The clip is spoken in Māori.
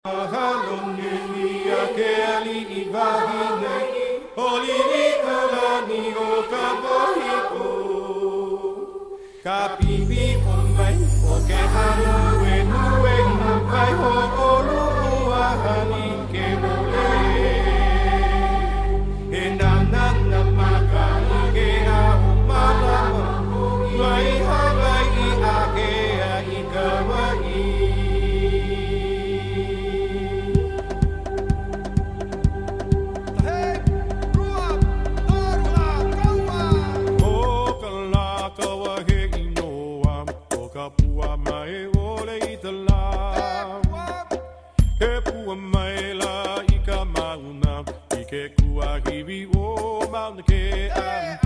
Kapipi ombai oke hanu wenue nampai ho olu ahani ke mole enam namaka ke ahumala mai habai ake ahikawai Pua mai ole itala He pua mai la ika mauna Ike kua hivi o mauna ke am